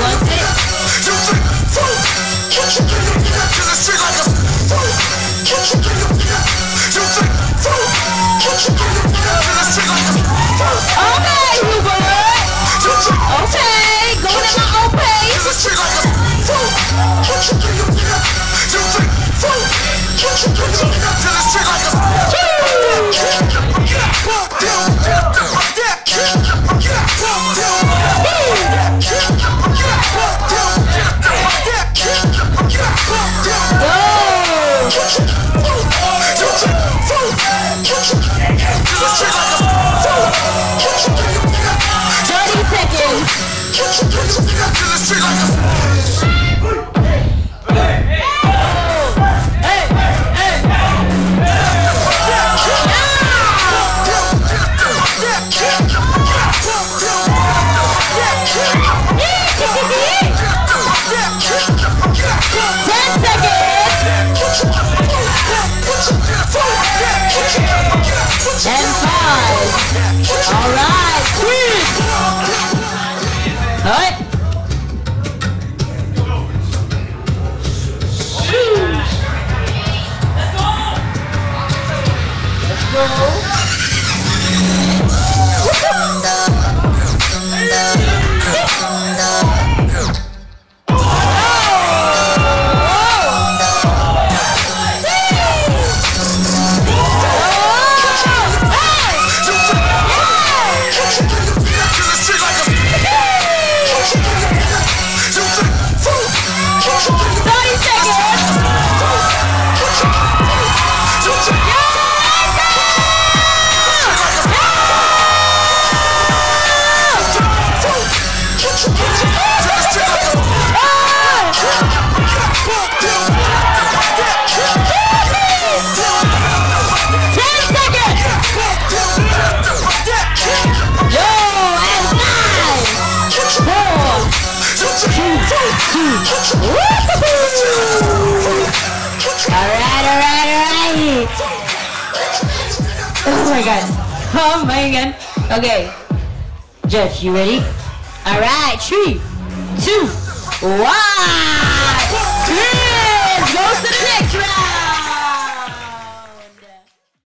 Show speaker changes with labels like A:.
A: wants it. Okay, Hubert. Okay, going at my own pace. Alright. Oh my god. Oh my god. Okay. Judge, you ready? Alright, 3, 2, 1. Chris goes to the next round.